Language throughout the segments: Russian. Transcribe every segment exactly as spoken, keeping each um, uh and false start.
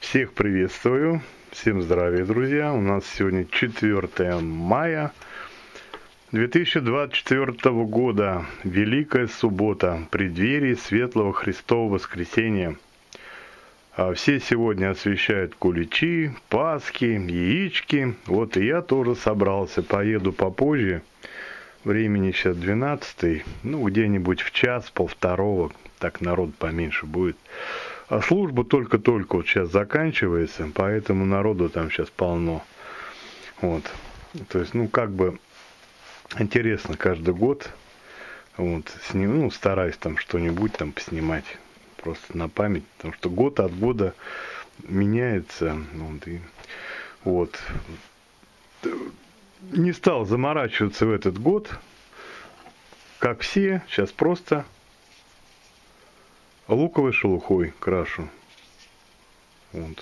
Всех приветствую, всем здравия, друзья. У нас сегодня четвёртое мая две тысячи двадцать четвёртого года, Великая суббота, преддверие Светлого Христового воскресения. Все сегодня освещают куличи, пасхи, яички. Вот и я тоже собрался, поеду попозже. Времени сейчас двенадцатый, ну где-нибудь в час, полвторого, так народ поменьше будет. А служба только-только вот сейчас заканчивается, поэтому народу там сейчас полно. Вот. То есть, ну, как бы интересно каждый год. Вот, сниму, ну, стараюсь там что-нибудь там поснимать. Просто на память. Потому что год от года меняется. Вот, и, вот. Не стал заморачиваться в этот год. Как все, сейчас просто луковой шелухой крашу. Вот.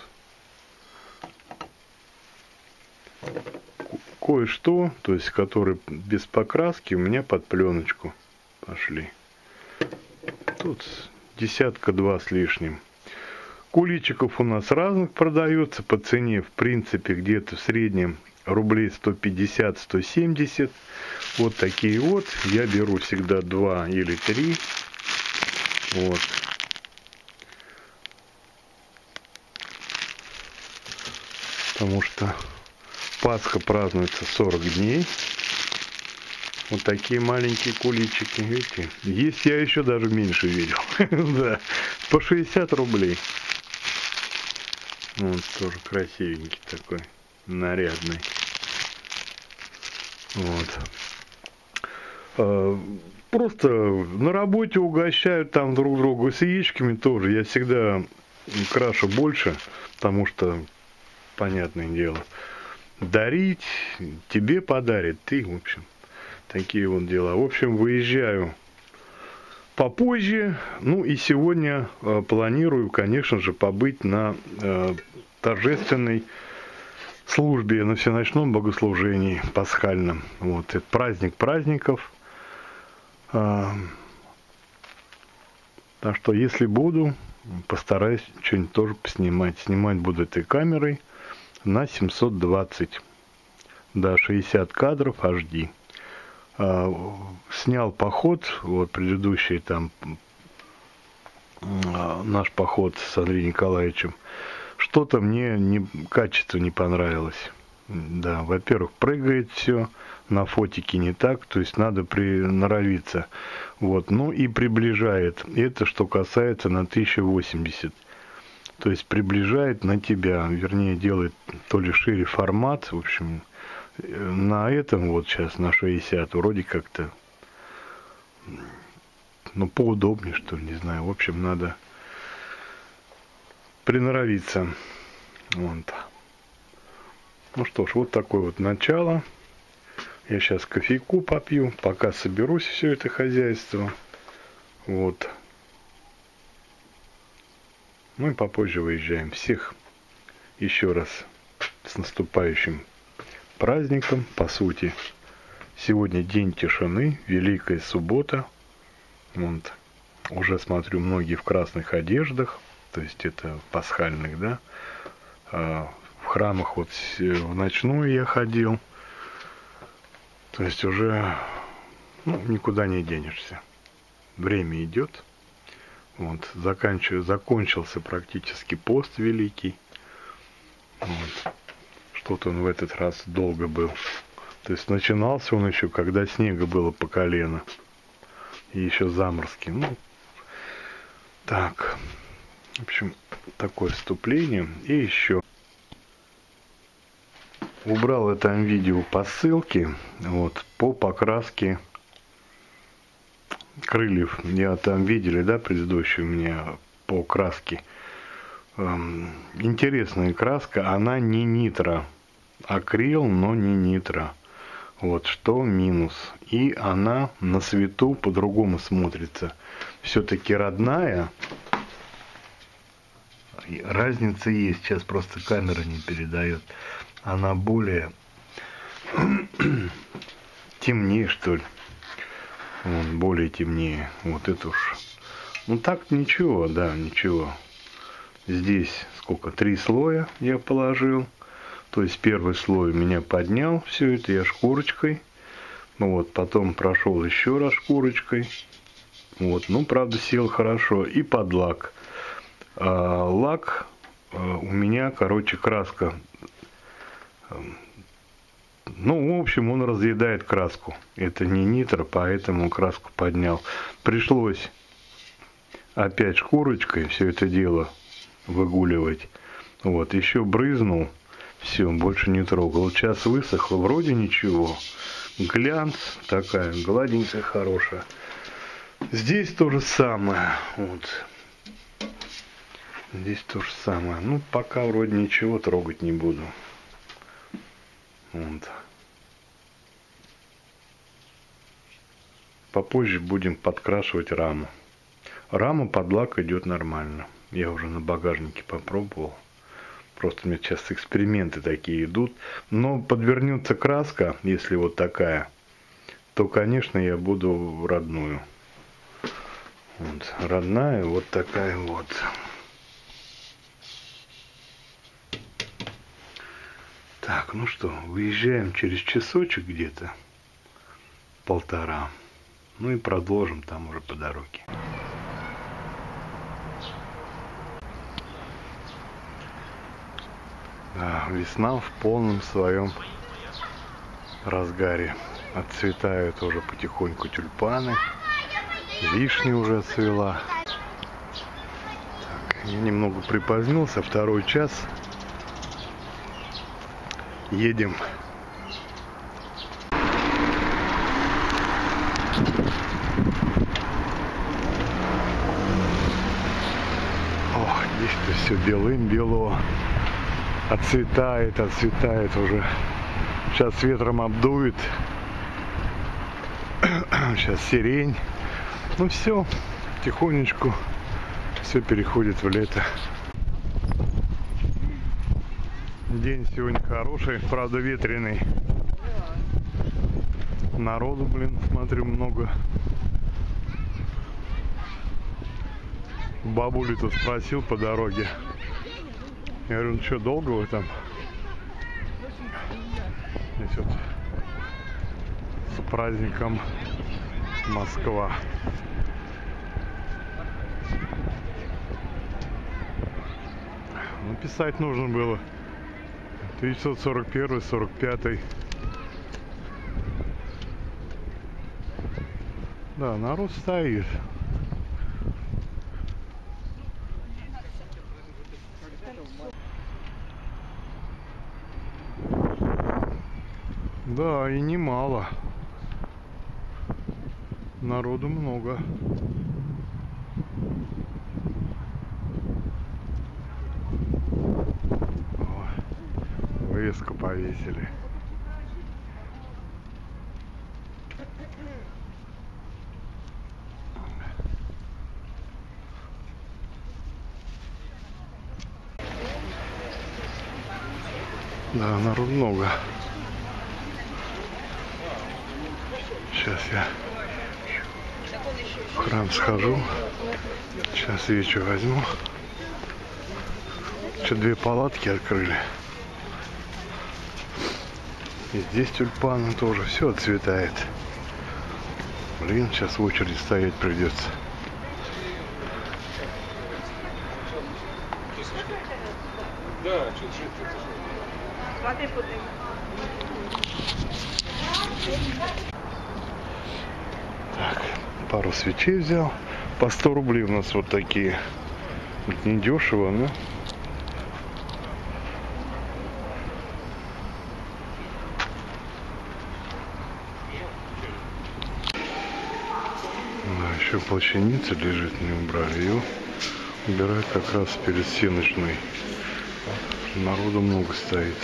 Кое-что, то есть, которые без покраски, у меня под пленочку пошли. Тут десятка два с лишним. Куличиков у нас разных продается по цене, в принципе, где-то в среднем рублей сто пятьдесят — сто семьдесят. Вот такие вот. Я беру всегда два или три. Вот. Потому что Пасха празднуется сорок дней. Вот такие маленькие куличики, видите? Есть я еще даже меньше видел. Да, по шестьдесят рублей. Вот тоже красивенький такой, нарядный. Вот. Просто на работе угощают там друг друга с яичками тоже. Я всегда крашу больше, потому что, понятное дело, дарить, тебе подарит, ты, в общем, такие вот дела. В общем, выезжаю попозже. Ну и сегодня э, планирую, конечно же, побыть на э, торжественной службе, на всеночном богослужении пасхальном. Вот, это праздник праздников. Э, так что, если буду, постараюсь что-нибудь тоже поснимать. Снимать буду этой камерой на семьсот двадцать, да, шестьдесят кадров эйч ди. А, снял поход, вот предыдущий там а, наш поход с Андреем Николаевичем. Что-то мне не, качество не понравилось. Да, во-первых, прыгает все, на фотике не так, то есть надо приноровиться. Вот, ну и приближает. Это что касается на тысячу восемьдесят. То есть приближает на тебя, вернее делает то ли шире формат, в общем, на этом вот сейчас на шестьдесят вроде как-то, ну, поудобнее, что ли, не знаю. В общем, надо приноровиться. Вот. Ну что ж, вот такое вот начало. Я сейчас кофейку попью, пока соберусь все это хозяйство. Вот. Ну и попозже выезжаем. Всех еще раз с наступающим праздником, по сути. Сегодня день тишины, Великая суббота. Вот. Уже смотрю, многие в красных одеждах, то есть это пасхальных, да. А в храмах вот в ночную я ходил. То есть уже, ну, никуда не денешься. Время идет. Вот, заканчиваю, закончился практически пост великий. Вот. Что-то он в этот раз долго был. То есть начинался он еще, когда снега было по колено. И еще заморозки. Ну, так. В общем, такое вступление. И еще. Убрал это видео по ссылке. Вот, по покраске крыльев. Я там видели, да, предыдущую у меня по краске. Эм, интересная краска. Она не нитро. Акрил, но не нитро. Вот что минус. И она на свету по-другому смотрится. Все-таки родная. Разница есть. Сейчас просто камера не передает. Она более темнее, что ли. Вот, более темнее. Вот это уж. Ну так ничего, да, ничего. Здесь сколько? Три слоя я положил. То есть первый слой у меня поднял все это, я шкурочкой. Ну вот, потом прошел еще раз шкурочкой. Вот, ну, правда, сел хорошо. И под лак. А, лак а, у меня, короче, краска. Ну, в общем, он разъедает краску. Это не нитро, поэтому краску поднял. Пришлось опять шкурочкой все это дело выгуливать. Вот, еще брызнул. Все, больше не трогал. Вот сейчас высохло, вроде ничего. Глянц такая, гладенькая, хорошая. Здесь то же самое. Вот. Здесь то же самое. Ну, пока вроде ничего трогать не буду. Вот. Попозже будем подкрашивать раму. Рама под лак идет нормально. Я уже на багажнике попробовал. Просто у меня сейчас эксперименты такие идут. Но подвернется краска, если вот такая, то, конечно, я буду родную. Вот, родная вот такая вот. Так, ну что, выезжаем через часочек где-то, полтора. Ну и продолжим там уже по дороге. Да, весна в полном своем разгаре. Отцветают уже потихоньку тюльпаны. Вишня уже отцвела. Так, я немного припозднился, второй час. Едем. Ох, здесь-то все белым-бело. Отцветает, отцветает уже. Сейчас ветром обдует. Сейчас сирень. Ну все, потихонечку все переходит в лето. День сегодня хороший, правда ветреный. Народу, блин, смотрю, много. Бабули тут спросил по дороге. Я говорю, ну что, долго вы там? Здесь вот с праздником Москва. Ну, писать нужно было. тысяча девятьсот сорок первый — сорок пятый. Да, народ стоит. Да, и немало. Народу много. О, вывеску повесили. Да, народу много. Сейчас я в храм схожу. Сейчас свечу возьму. Что, две палатки открыли. И здесь тюльпаны тоже. Все отцветает. Блин, сейчас в очередь стоять придется. Да, чуть-чуть. Смотри, так, пару свечей взял. По сто рублей у нас вот такие. Не дешево, но... Да, еще плащаница лежит, не убрали. Ее убирают как раз перед всеночной. Народу много стоит.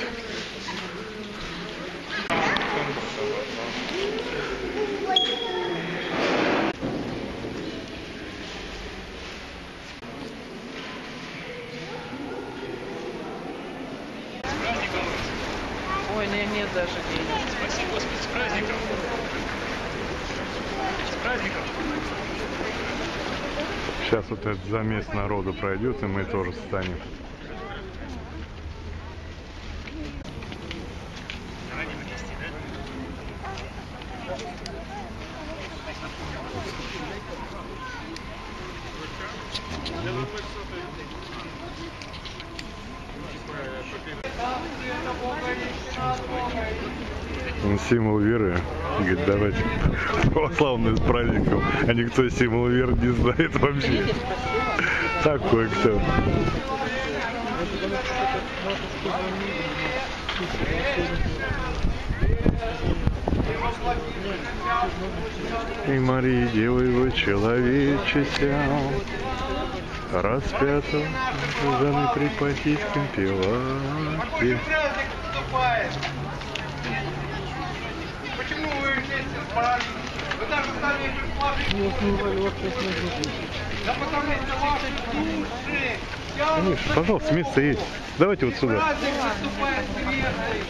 Ой, нет, нет даже денег. Спасибо, Господи, с праздником! С праздником! Сейчас вот этот замес народу пройдет, и мы тоже встанем. Он символ веры. Говорит, давайте православные с праздником. А никто символ веры не знает вообще. Такой кто. И Марии, Девы его человечеся, распятого заны при Понтийском Пилате. Почему вы вместе с праздником? Вы даже сами предположите. Да потому что ваши души. Конечно, пожалуйста, место есть. Давайте вот сюда. Праздник наступает светлый.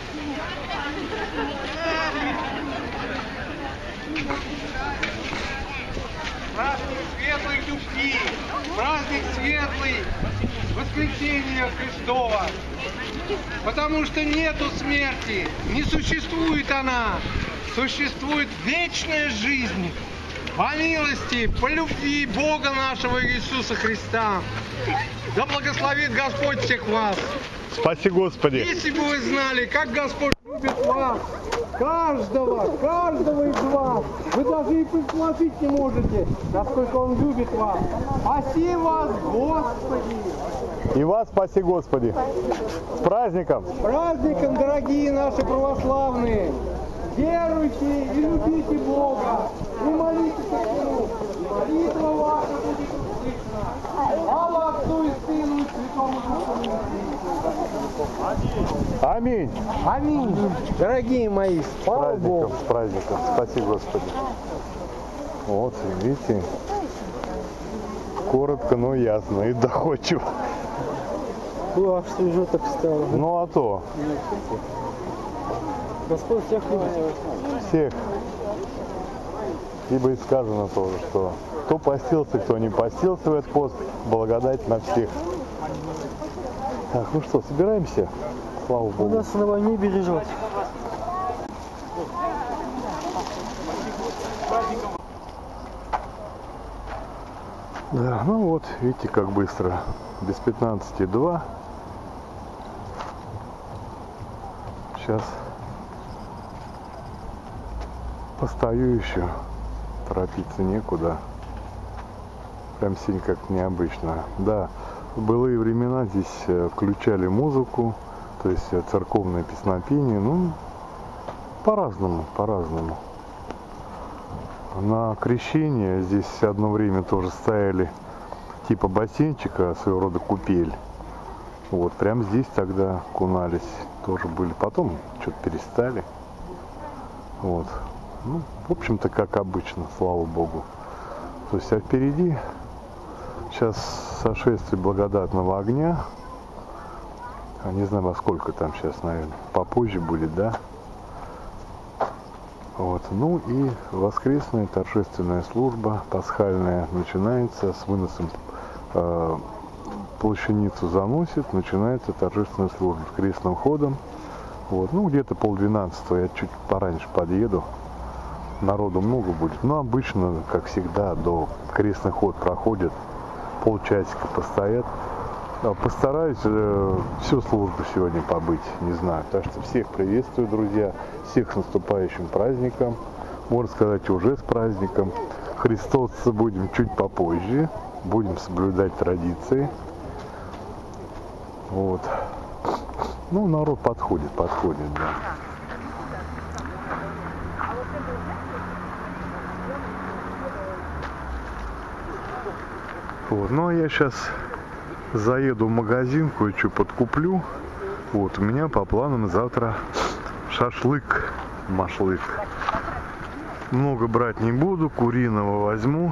Праздник светлой любви. Праздник светлый воскресения Христова. Потому что нету смерти, не существует она, существует вечная жизнь по милости, по любви Бога нашего Иисуса Христа. Да благословит Господь всех вас. Спаси Господи. Если бы вы знали, как Господь любит вас, каждого, каждого из вас, вы даже и предположить не можете, насколько Он любит вас. Спаси вас, Господи. И вас спаси Господи. С праздником! С праздником, дорогие наши православные! Веруйте и любите Бога! И молитесь к Нему! Молитва ваша будет услышана! Слава Отцу и Сыну и Святому Духу! Аминь! Аминь! Дорогие мои, С слава праздником, Богу! с праздником! Спаси Господи! Вот, видите, коротко, но ясно и доходчиво. Ну, а что уже так стало? Ну а то. Господь всех любит. Всех. Ибо и сказано тоже, что кто постился, кто не постился в этот пост, благодать на всех. Так, ну что, собираемся? Слава Он Богу. нас на войне бережет. Да, ну вот, видите, как быстро. Без пятнадцати два. Сейчас постою еще. Торопиться некуда. Прям сильно как необычно. Да, в былые времена здесь включали музыку, то есть церковное песнопение. Ну, по-разному, по-разному. На крещение здесь одно время тоже стояли типа бассейнчика, своего рода купель. Вот, прям здесь тогда кунались. Тоже были. Потом что-то перестали. Вот. Ну, в общем-то, как обычно, слава Богу. То есть, а впереди сейчас сошествие благодатного огня. А не знаю, во сколько там сейчас, наверное, попозже будет, да? Вот. Ну и воскресная торжественная служба пасхальная начинается с выносом, э, плащаницу заносит, начинается торжественная служба с крестным ходом. Вот. Ну где-то полдвенадцатого, я чуть пораньше подъеду, народу много будет. Но обычно, как всегда, до крестный ход проходит, полчасика постоят. Постараюсь э, всю службу сегодня побыть, не знаю. Так что всех приветствую, друзья, всех с наступающим праздником. Можно сказать, уже с праздником. Христосцы будем чуть попозже, будем соблюдать традиции. Вот. Ну, народ подходит, подходит, да. Вот. Ну, а я сейчас заеду в магазин, кое-что подкуплю. Вот, у меня по планам завтра шашлык, машлык. Много брать не буду, куриного возьму.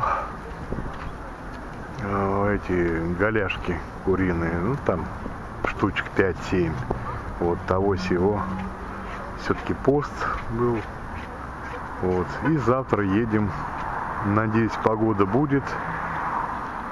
Эти голяшки куриные, ну там штучек пять-семь. Вот того сего. Все-таки пост был. Вот. И завтра едем. Надеюсь, погода будет.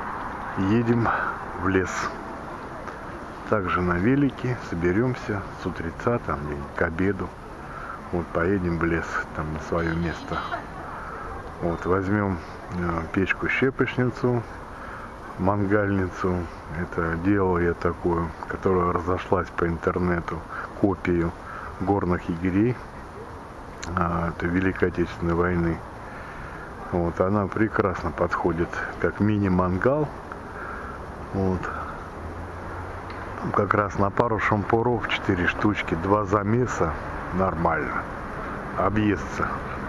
едем в лес. Также на велике соберемся с утреца, там, к обеду. Вот поедем в лес, там на свое место. Вот возьмем э, печку-щепочницу, мангальницу. Это делал я такую, которая разошлась по интернету, копию горных егерей. А, это Великой Отечественной войны. Вот, она прекрасно подходит как мини-мангал. Вот. Там как раз на пару шампуров, четыре штучки, два замеса, нормально. Объестся.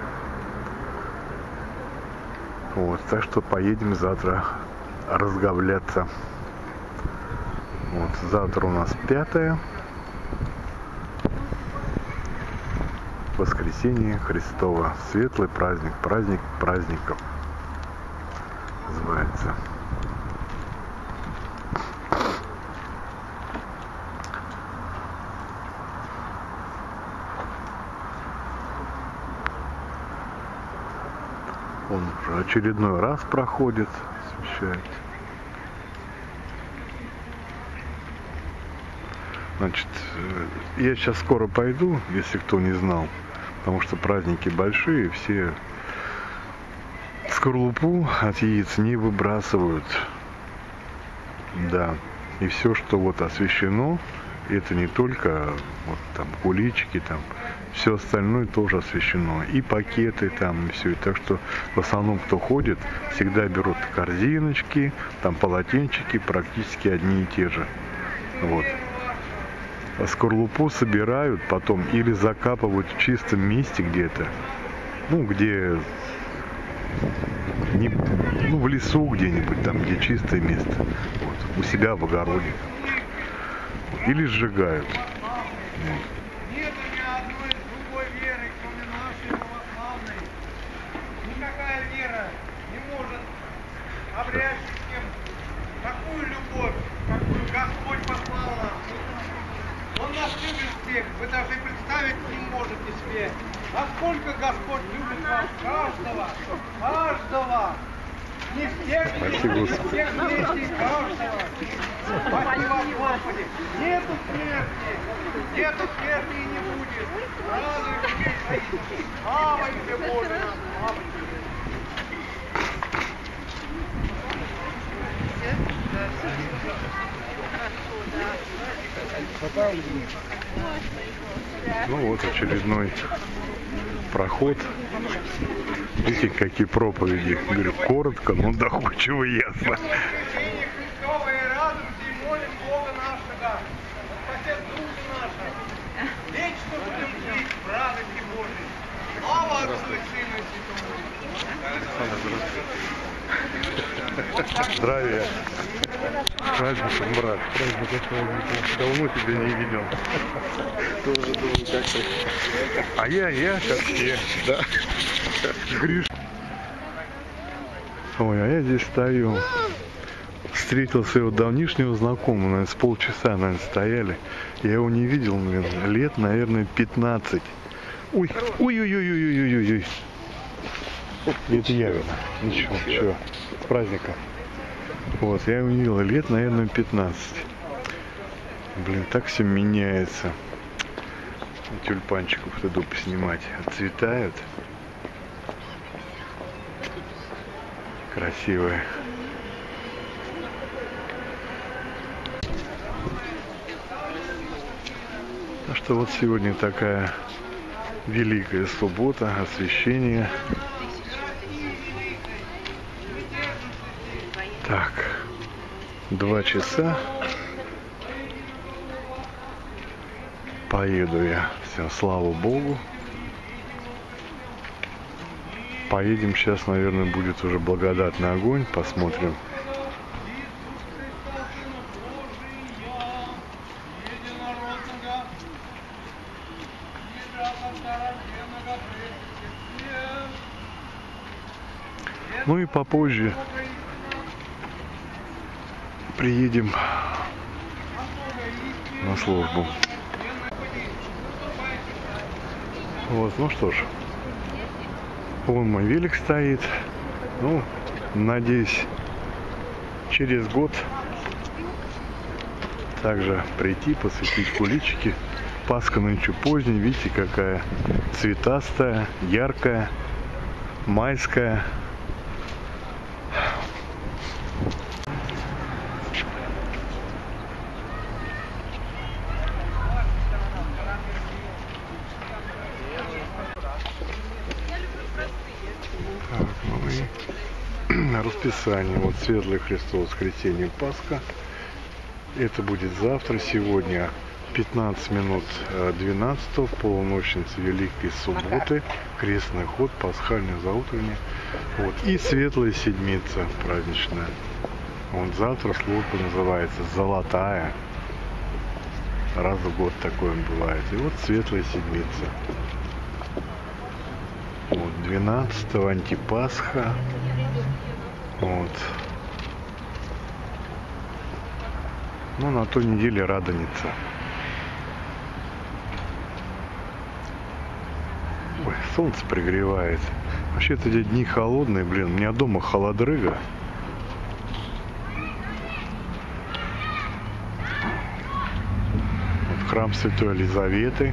Вот, так что поедем завтра разговляться. Вот, завтра у нас пятое. Воскресение Христово. Светлый праздник. Праздник праздников. Называется. Он уже очередной раз проходит, освещает. Значит, я сейчас скоро пойду, если кто не знал, потому что праздники большие, все скорлупу от яиц не выбрасывают. Да, и все, что вот освещено, это не только вот там куличики, там, все остальное тоже освещено. И пакеты там, и все. И так что в основном, кто ходит, всегда берут корзиночки, там полотенчики, практически одни и те же. Вот. А скорлупу собирают потом или закапывают в чистом месте где-то. Ну, где... Не, ну, в лесу где-нибудь, там, где чистое место. Вот. У себя в огороде. Или сжигают. Вот. Обрядчикам такую любовь, какую Господь послал нам. Он нас любит всех, вы даже представить не можете себе, насколько Господь любит вас, каждого, каждого. Не всех, Спасибо. не всех вместе, каждого. Спасибо, Господи. Нету смерти, нету смерти и не будет. Радуйтесь, слава тебе, Боже, слава тебе. Ну вот очередной проход. Видите, какие проповеди. Говорю, коротко, но доходчиво и ясно. Здравия. Праздником, брат. Праздником. Давно тебя не видел. Тоже думаю, как ты. А я, я, как все. Да. Гриш. Ой, а я здесь стою. Встретил своего давнишнего знакомого, наверное, с полчаса, наверное, стояли. Я его не видел, наверное, лет, наверное, пятнадцать. Ой, ой-ой-ой-ой-ой-ой-ой. Это я. Ничего, ничего. С праздником. Вот, я его не видел лет, наверное, пятнадцать. Блин, так все меняется. Тюльпанчиков иду поснимать. Отцветают. Красивые. Так что вот сегодня такая великая суббота, освящение. Так, два часа. Поеду я. Все, слава Богу. Поедем сейчас, наверное, будет уже благодатный огонь. Посмотрим. Ну и попозже приедем на службу. Вот, ну что ж, вон мой велик стоит. Ну, надеюсь, через год также прийти, посвятить куличики. Пасха нынче поздняя, видите, какая цветастая, яркая, майская. Так, ну и расписание. Вот Светлое Христово воскресенье, Пасха. Это будет завтра, сегодня пятнадцать минут двенадцатого, полуночница Великой Субботы, крестный ход, пасхальный заутренний. Вот. И Светлая Седмица праздничная. Вот завтра служба называется Золотая. Раз в год такое бывает. И вот Светлая Седмица. Вот, двенадцатого антипасха. Вот. Ну, на той неделе Радоница. Ой, солнце пригревает. Вообще-то эти дни холодные, блин. У меня дома холодрыга. Вот храм Святой Елизаветы.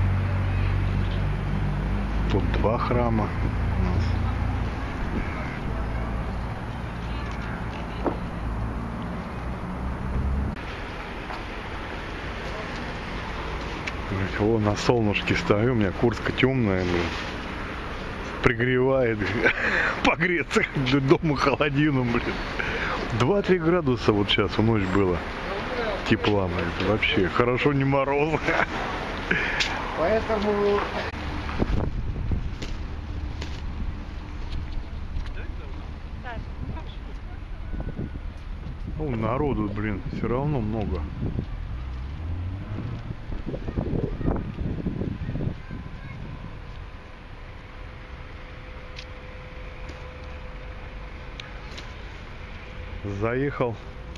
Тут два храма у нас. О, на солнышке стою, у меня куртка темная, блин. Пригревает, погреться, дома холодину, блин. два-три градуса вот сейчас в ночь было тепла, блин. Это вообще хорошо, не мороз. Поэтому... Ну, народу, блин, все равно много. Заехал.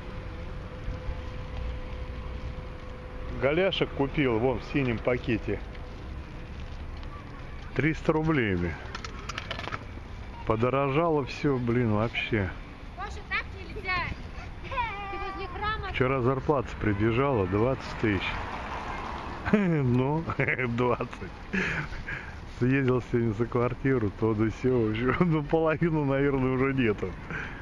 Голяшек купил, вон в синем пакете. триста рублей, блин. Подорожало все, блин, вообще. Паша, так нельзя. Ты возле храма. Вчера зарплата прибежала двадцать тысяч. Ну, двадцать. Съездил сегодня за квартиру, то да сё. Ну, половину, наверное, уже нету.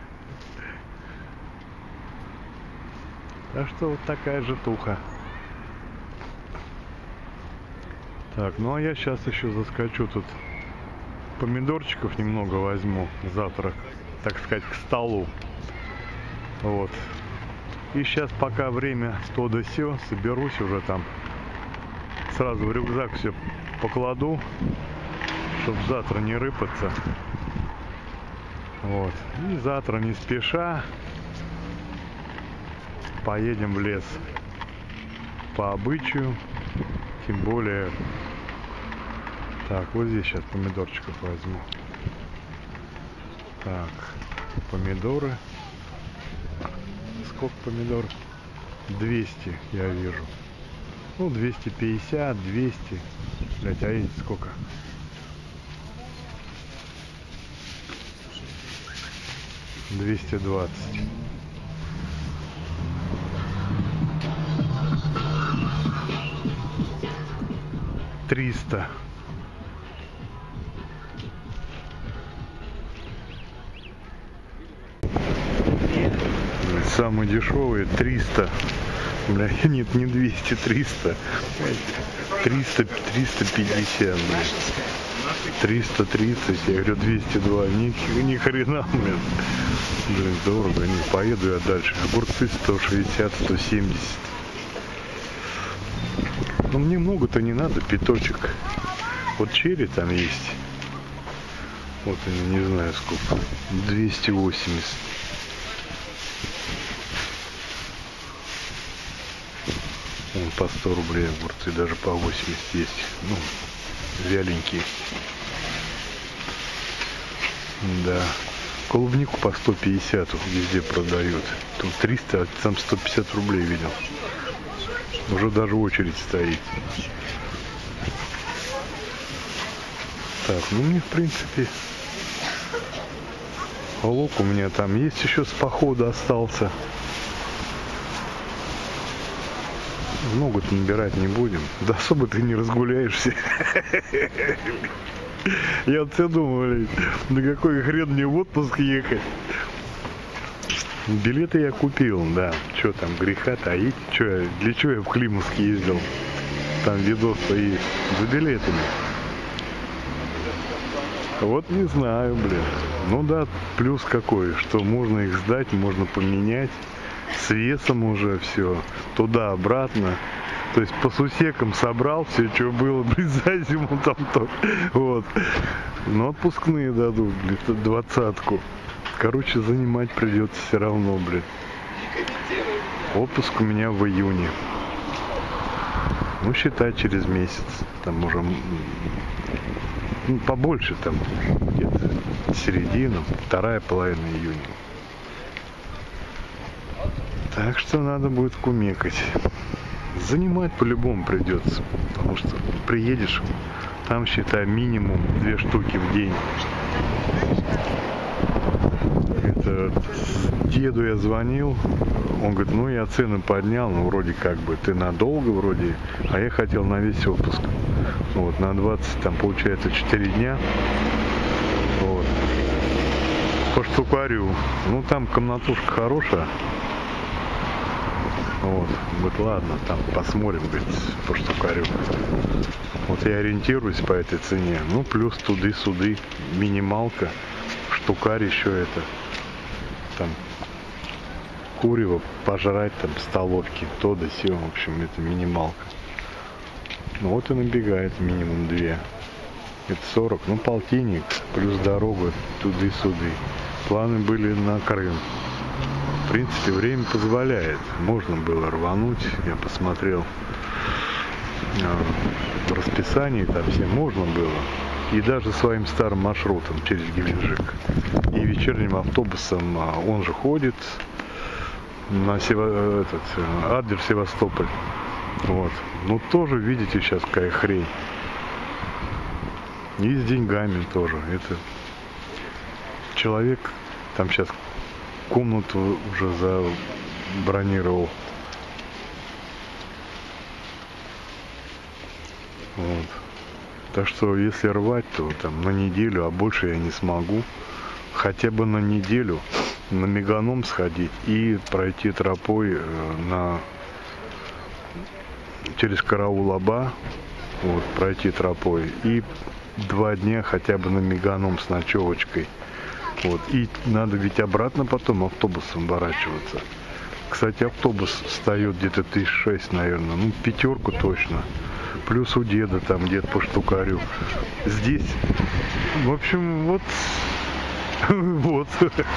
Так что вот такая житуха. Так, ну а я сейчас еще заскочу тут. Помидорчиков немного возьму завтра, так сказать, к столу. Вот. И сейчас пока время то да сё, соберусь уже там. Сразу в рюкзак все покладу, чтобы завтра не рыпаться. Вот. И завтра не спеша поедем в лес. По обычаю. Тем более. Так, вот здесь сейчас помидорчиков возьму. Так, помидоры. Сколько помидор? двести, я вижу. Ну, двести пятьдесят, двести. Блять, а эти сколько? двести двадцать. триста. Самые дешевые триста. Бля, нет, не двести, триста. триста, триста пятьдесят, блин. триста тридцать, я говорю двести два. Ни, ни хрена, блин. Блин, дорого, не поеду я дальше. Огурцы сто шестьдесят, сто семьдесят. Ну мне много-то не надо, пяточек. Вот черри там есть. Вот они, не знаю сколько. двести восемьдесят. Вон по сто рублей огурцы, даже по восемьдесят есть. Ну, вяленькие. Да. Клубнику по сто пятьдесят везде продают. Тут триста, а там сто пятьдесят рублей видел. Уже даже очередь стоит. Так, ну мне в принципе Лук у меня там есть еще с похода остался. Много-то набирать не будем. Да особо ты не разгуляешься. Я вот все думаю, на какой хрен мне в отпуск ехать. Билеты я купил, да. Что там, греха таить? Че, для чего я в Климовск ездил? Там видос-то есть. За билетами. Вот не знаю, блин. Ну да, плюс какой, что можно их сдать, можно поменять. С весом уже все. Туда-обратно. То есть по сусекам собрал все, что было, блин, за зиму там то. Вот. Но отпускные дадут, блин, двадцатку. Короче, занимать придется все равно, блин. Отпуск у меня в июне. Ну, считай, через месяц. Там уже ну, побольше, там где-то середина, вторая половина июня. Так что надо будет кумекать. Занимать по-любому придется. Потому что приедешь, там, считай, минимум две штуки в день. Это деду я звонил, он говорит, ну я цены поднял, ну вроде как бы ты надолго вроде, а я хотел на весь отпуск. Вот, на двадцать, там получается четыре дня. Вот. По штукарю. Ну там комнатушка хорошая. Вот, говорит, ладно, там посмотрим, говорит, по штукарю. Вот я ориентируюсь по этой цене. Ну, плюс туды-суды, минималка, штукарь еще это. Там курево пожрать, там столовки, то да сё, в общем, это минималка. Ну вот и набегает минимум две. Это сорок, ну полтинник, плюс дорога туды-суды. Планы были на Крым. В принципе, время позволяет. Можно было рвануть. Я посмотрел э, в расписании, там все можно было. И даже своим старым маршрутом через Геленджик. И вечерним автобусом, он же ходит на Сева, этот, Адлер Севастополь. Вот. Ну тоже, видите, сейчас какая хрень. И с деньгами тоже. Это человек там сейчас комнату уже забронировал. Вот. Так что если рвать, то там на неделю, а больше я не смогу. Хотя бы на неделю на Меганом сходить и пройти тропой э, на через Караул-Аба, вот, пройти тропой и два дня хотя бы на Меганом с ночевочкой. Вот. И надо ведь обратно потом автобусом оборачиваться. Кстати, автобус встает где-то тысяч шесть, наверное, ну пятерку точно. Плюс у деда там где-то по штукарю. Здесь, в общем, вот, вот.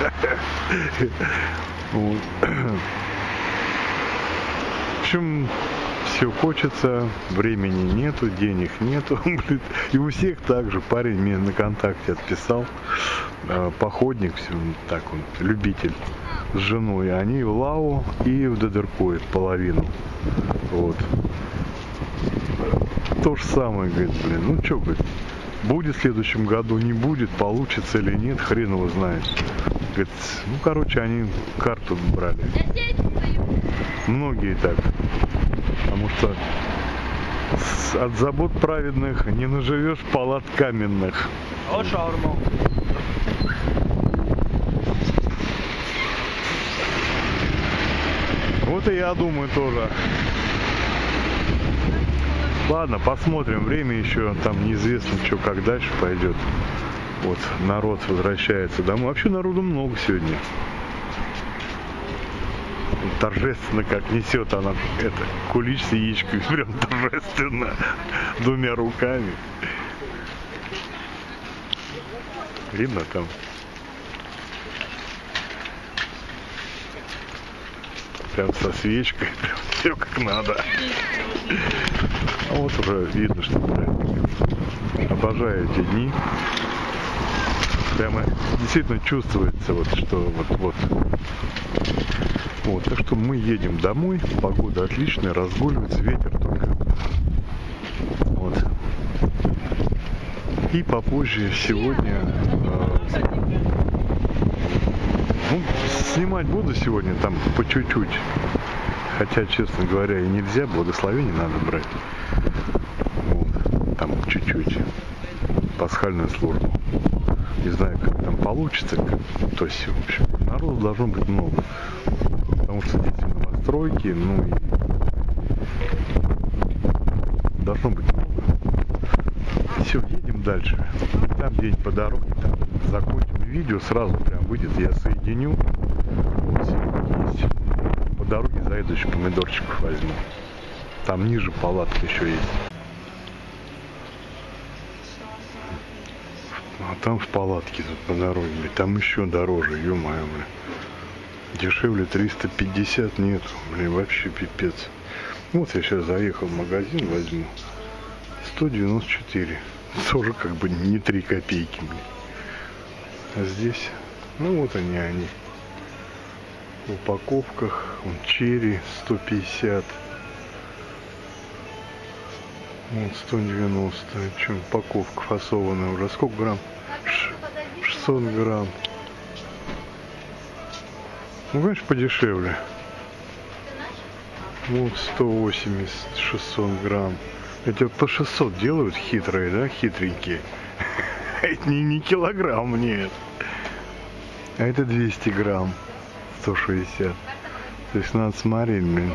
В общем, все хочется, времени нету, денег нету, блин. И у всех так же. Парень мне на ВКонтакте отписал, походник, все, так он, любитель, с женой. Они в Лау и в Дедеркое половину. Вот. То же самое, говорит, блин, ну что, говорит, будет в следующем году, не будет, получится или нет, хрен его знает. Говорит, ну, короче, они карту брали. Многие так. Потому что от забот праведных не наживешь палат каменных. О, шаурма. Вот и я думаю тоже. Ладно, посмотрим. Время еще там неизвестно, что как дальше пойдет. Вот народ возвращается домой. Вообще народу много сегодня. Торжественно как несет она это кулич с яичками, прям торжественно, двумя руками. Видно там? Прям со свечкой, прям все как надо. А вот уже видно, что прям обожаю эти дни. Прямо действительно чувствуется, вот что вот вот. Вот, так что мы едем домой, погода отличная, разгуливается, ветер только. Вот. И попозже сегодня э, Снимать буду сегодня там по чуть-чуть. Хотя, честно говоря, и нельзя, благословение надо брать. Вот, там чуть-чуть. Пасхальную службу. Не знаю, как там получится. То есть, в общем, народу должно быть много. Потому что дети новостройки, ну и должно быть много. Все, едем дальше. Там где-нибудь по дороге, там закончим видео, сразу прям выйдет, я соединю. Вот сегодня есть. По дороге заеду, еще помидорчиков возьму. Там ниже палатка еще есть. А там в палатке тут по дороге, блин, там еще дороже, ё-моё, блин. Дешевле триста пятьдесят нету, блин, вообще пипец. Вот я сейчас заехал в магазин, возьму. сто девяносто четыре. Тоже как бы не три копейки, блин. А здесь, ну вот они, они. В упаковках, он черри сто пятьдесят. Вот сто девяносто. Чем упаковка фасованная уже. Сколько грамм? шестьсот грамм. Ну, конечно, подешевле. Вот сто восемьдесят, шестьсот грамм. Эти вот по шестьсот делают хитрые, да, хитренькие. Это не, не килограмм, нет. А это двести грамм. сто шестьдесят. То есть надо смотреть, блин.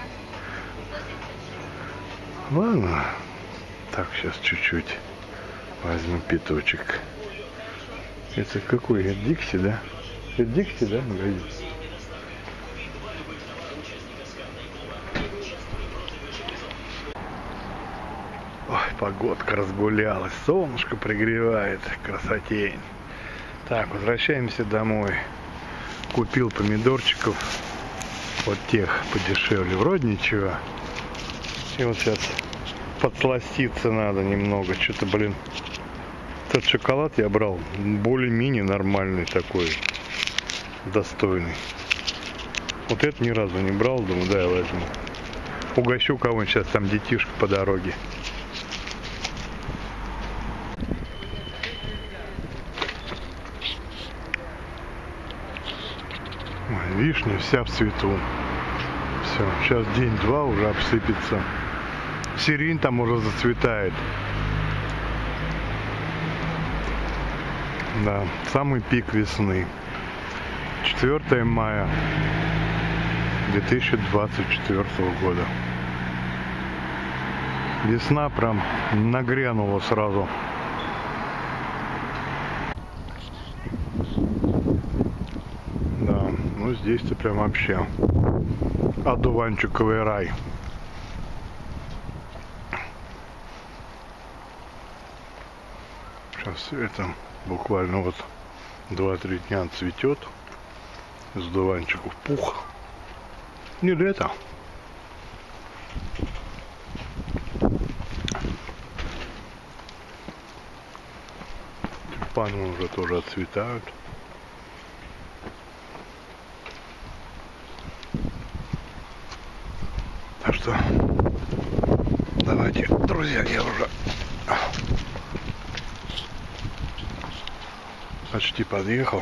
Ладно. Так, сейчас чуть-чуть возьму пяточек. Это какой? Это Дикси, да? Это Дикси, да, магазин? Ой, погодка разгулялась, солнышко пригревает, красотень. Так, возвращаемся домой. Купил помидорчиков, вот тех подешевле, вроде ничего. И вот сейчас подсластиться надо немного, что-то, блин. Этот шоколад я брал более-менее нормальный такой, достойный. Вот это ни разу не брал, думаю, да, я возьму. Угощу кого-нибудь, сейчас там детишек по дороге. Вишня вся в цвету. Все, сейчас день-два уже обсыпется. Сирень там уже зацветает. Да, самый пик весны. четвёртое мая две тысячи двадцать четвёртого года. Весна прям нагрянула сразу. Да, ну здесь-то прям вообще одуванчиковый рай. Сейчас это буквально вот два-три дня цветет. С дуванчиков пух. Не лето. Тюльпаны уже тоже отцветают. Так что давайте, друзья, я уже почти подъехал.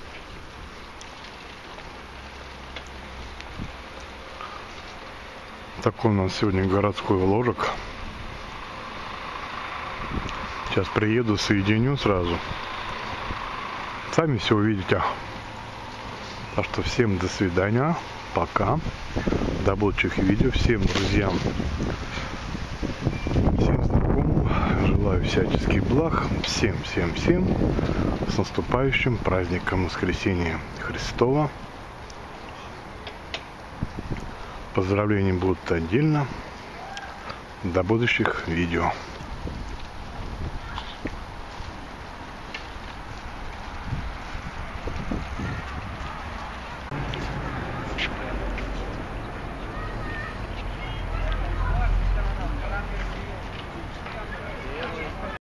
Такой у нас сегодня городской вложек. Сейчас приеду, соединю сразу. Сами все увидите. Так что всем до свидания. Пока. До будущих видео. Всем друзьям, всем знакомым желаю всяческих благ. Всем, всем, всем с наступающим праздником Воскресения Христова. Поздравления будут отдельно. До будущих видео.